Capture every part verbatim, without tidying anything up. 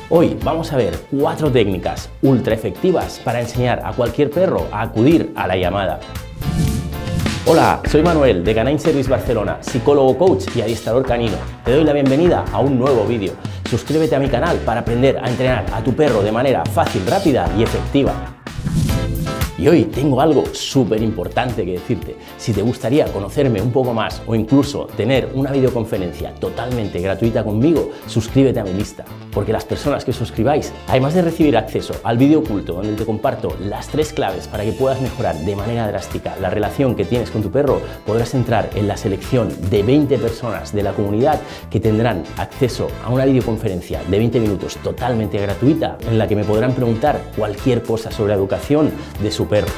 Hoy vamos a ver cuatro técnicas ultra efectivas para enseñar a cualquier perro a acudir a la llamada. Hola, soy Manuel de Canine Service Barcelona, psicólogo, coach y adiestrador canino. Te doy la bienvenida a un nuevo vídeo. Suscríbete a mi canal para aprender a entrenar a tu perro de manera fácil, rápida y efectiva. Y hoy tengo algo súper importante que decirte. Si te gustaría conocerme un poco más o incluso tener una videoconferencia totalmente gratuita conmigo, suscríbete a mi lista. Porque las personas que os suscribáis, además de recibir acceso al vídeo oculto donde te comparto las tres claves para que puedas mejorar de manera drástica la relación que tienes con tu perro, podrás entrar en la selección de veinte personas de la comunidad que tendrán acceso a una videoconferencia de veinte minutos totalmente gratuita en la que me podrán preguntar cualquier cosa sobre la educación de su perro.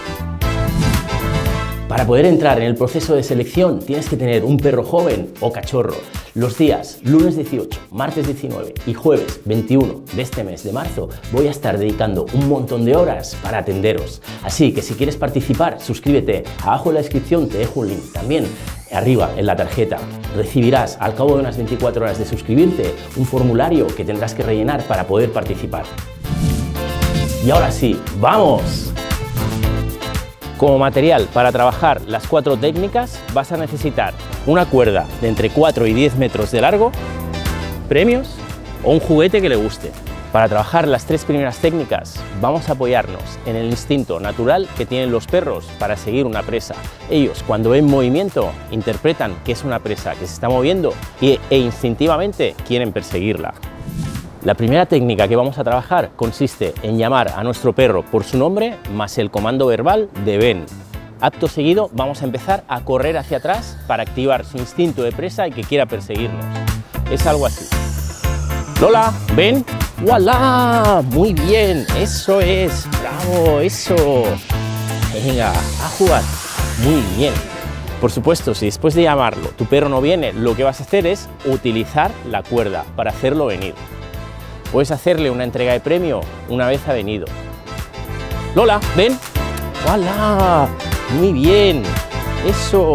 Para poder entrar en el proceso de selección tienes que tener un perro joven o cachorro. Los días lunes dieciocho, martes diecinueve y jueves veintiuno de este mes de marzo voy a estar dedicando un montón de horas para atenderos. Así que si quieres participar, suscríbete. Abajo en la descripción te dejo un link. También arriba en la tarjeta recibirás al cabo de unas veinticuatro horas de suscribirte un formulario que tendrás que rellenar para poder participar. Y ahora sí, ¡vamos! Como material para trabajar las cuatro técnicas vas a necesitar una cuerda de entre cuatro y diez metros de largo, premios o un juguete que le guste. Para trabajar las tres primeras técnicas vamos a apoyarnos en el instinto natural que tienen los perros para seguir una presa. Ellos, cuando ven movimiento, interpretan que es una presa que se está moviendo y, e instintivamente quieren perseguirla. La primera técnica que vamos a trabajar consiste en llamar a nuestro perro por su nombre más el comando verbal de ven. Acto seguido vamos a empezar a correr hacia atrás para activar su instinto de presa y que quiera perseguirnos. Es algo así. Lola, ven. ¡Voilá! Muy bien, eso es. Bravo, eso. Venga, a jugar. Muy bien. Por supuesto, si después de llamarlo tu perro no viene, lo que vas a hacer es utilizar la cuerda para hacerlo venir. Puedes hacerle una entrega de premio una vez ha venido. Lola, ven. ¡Hola! Muy bien. Eso.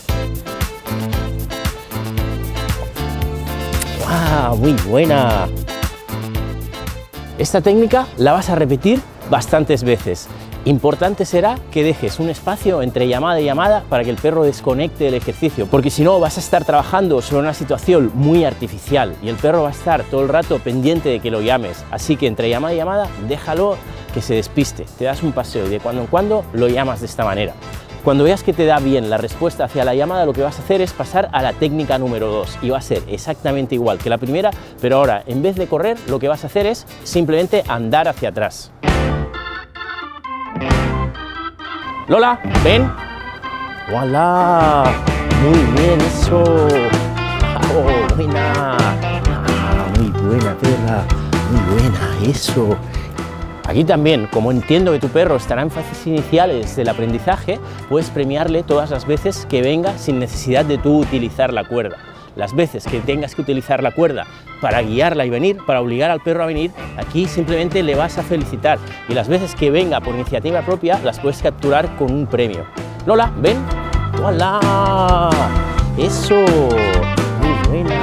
¡Wow! Muy buena. Esta técnica la vas a repetir bastantes veces. Importante será que dejes un espacio entre llamada y llamada para que el perro desconecte del ejercicio, porque si no vas a estar trabajando sobre una situación muy artificial y el perro va a estar todo el rato pendiente de que lo llames. Así que entre llamada y llamada déjalo que se despiste, te das un paseo y de cuando en cuando lo llamas de esta manera. Cuando veas que te da bien la respuesta hacia la llamada, lo que vas a hacer es pasar a la técnica número dos y va a ser exactamente igual que la primera, pero ahora en vez de correr lo que vas a hacer es simplemente andar hacia atrás. Lola, ven. ¡Voilá! Muy bien, eso. ¡Oh, buena! Ah, muy buena, perra. Muy buena, eso. Aquí también, como entiendo que tu perro estará en fases iniciales del aprendizaje, puedes premiarle todas las veces que venga sin necesidad de tú utilizar la cuerda. Las veces que tengas que utilizar la cuerda para guiarla y venir, para obligar al perro a venir, aquí simplemente le vas a felicitar. Y las veces que venga por iniciativa propia, las puedes capturar con un premio. Lola, ven. ¡Hola! ¡Eso! ¡Muy buena!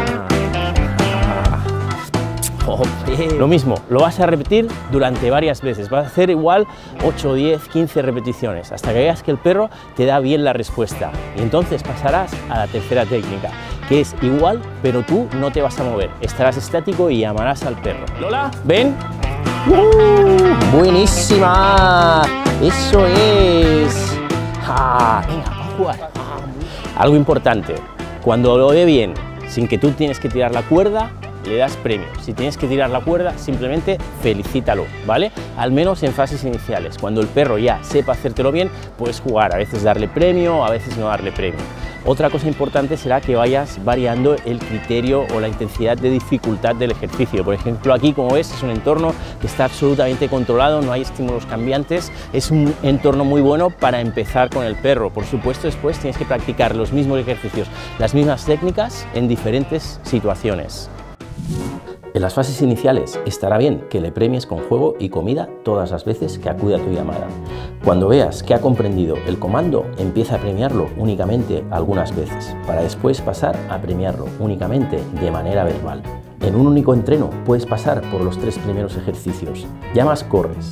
Oh, lo mismo, lo vas a repetir durante varias veces. Vas a hacer igual ocho, diez, quince repeticiones hasta que veas que el perro te da bien la respuesta. Y entonces pasarás a la tercera técnica, que es igual, pero tú no te vas a mover. Estarás estático y llamarás al perro. Lola, ven. ¡Uh! ¡Buenísima! ¡Eso es! ¡Ah! Venga, vamos a jugar. Ah, algo importante, cuando lo ve bien, sin que tú tienes que tirar la cuerda, le das premio. Si tienes que tirar la cuerda, simplemente felicítalo, ¿vale? Al menos en fases iniciales. Cuando el perro ya sepa hacértelo bien, puedes jugar, a veces darle premio, a veces no darle premio. Otra cosa importante será que vayas variando el criterio o la intensidad de dificultad del ejercicio. Por ejemplo, aquí, como ves, es un entorno que está absolutamente controlado, no hay estímulos cambiantes, es un entorno muy bueno para empezar con el perro. Por supuesto, después tienes que practicar los mismos ejercicios, las mismas técnicas en diferentes situaciones. En las fases iniciales estará bien que le premies con juego y comida todas las veces que acude a tu llamada. Cuando veas que ha comprendido el comando, empieza a premiarlo únicamente algunas veces, para después pasar a premiarlo únicamente de manera verbal. En un único entreno puedes pasar por los tres primeros ejercicios. Llamas, corres.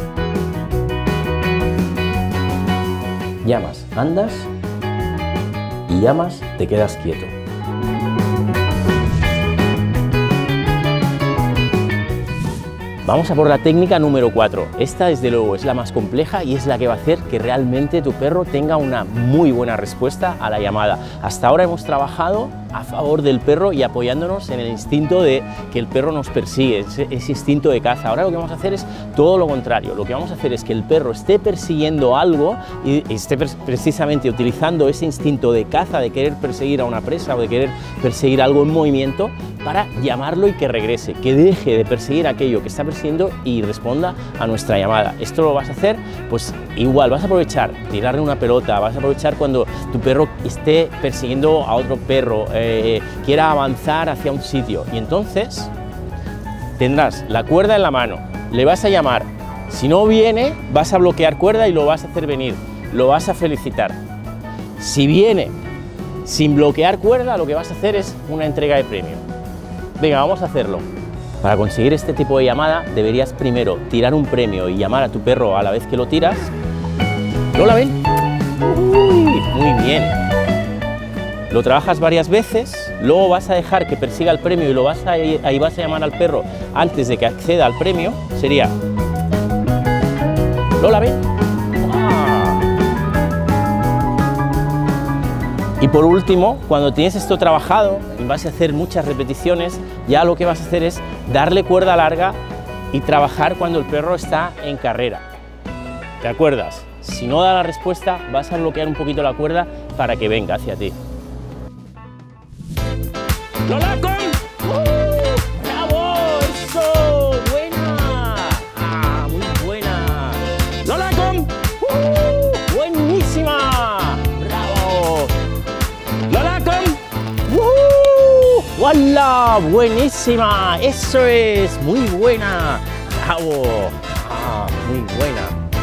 Llamas, andas. Y llamas, te quedas quieto. Vamos a por la técnica número cuatro. Esta, desde luego, es la más compleja y es la que va a hacer que realmente tu perro tenga una muy buena respuesta a la llamada. Hasta ahora hemos trabajado a favor del perro y apoyándonos en el instinto de que el perro nos persigue, ese, ese instinto de caza. Ahora lo que vamos a hacer es todo lo contrario. Lo que vamos a hacer es que el perro esté persiguiendo algo y esté precisamente utilizando ese instinto de caza, de querer perseguir a una presa o de querer perseguir algo en movimiento, para llamarlo y que regrese, que deje de perseguir aquello que está persiguiendo y responda a nuestra llamada. Esto lo vas a hacer, pues igual, vas a aprovechar, tirarle una pelota, vas a aprovechar cuando tu perro esté persiguiendo a otro perro, eh, quiera avanzar hacia un sitio, y entonces tendrás la cuerda en la mano, le vas a llamar, si no viene, vas a bloquear cuerda y lo vas a hacer venir, lo vas a felicitar. Si viene sin bloquear cuerda, lo que vas a hacer es una entrega de premio. Venga, vamos a hacerlo. Para conseguir este tipo de llamada deberías primero tirar un premio y llamar a tu perro a la vez que lo tiras. ¿Lola, ven? Uy, muy bien. Lo trabajas varias veces, luego vas a dejar que persiga el premio y lo vas a, ahí vas a llamar al perro antes de que acceda al premio. Sería... Lola, ven. Y por último, cuando tienes esto trabajado y vas a hacer muchas repeticiones, ya lo que vas a hacer es darle cuerda larga y trabajar cuando el perro está en carrera. ¿Te acuerdas? Si no da la respuesta, vas a bloquear un poquito la cuerda para que venga hacia ti. ¡Lola, con! ¡Uh! ¡Bravo! ¡Eso! ¡Buena! ¡Ah, muy buena! ¡Lola, con! ¡Uh! ¡Buenísima! ¡Bravo! ¡Lola, con! ¡Uh! ¡Wala! ¡Buenísima! ¡Eso es! ¡Muy buena! ¡Bravo! ¡Ah, muy buena!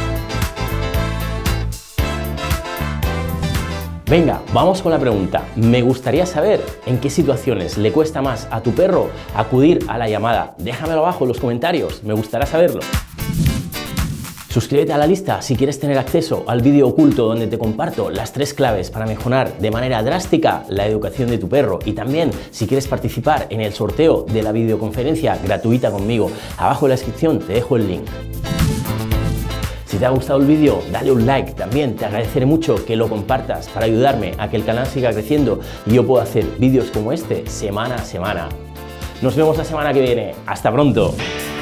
Venga, vamos con la pregunta. Me gustaría saber en qué situaciones le cuesta más a tu perro acudir a la llamada. Déjamelo abajo en los comentarios, me gustará saberlo. Suscríbete a la lista si quieres tener acceso al vídeo oculto donde te comparto las tres claves para mejorar de manera drástica la educación de tu perro, y también si quieres participar en el sorteo de la videoconferencia gratuita conmigo. Abajo en la descripción te dejo el link. Si te ha gustado el vídeo, dale un like. También te agradeceré mucho que lo compartas para ayudarme a que el canal siga creciendo y yo pueda hacer vídeos como este semana a semana. Nos vemos la semana que viene. ¡Hasta pronto!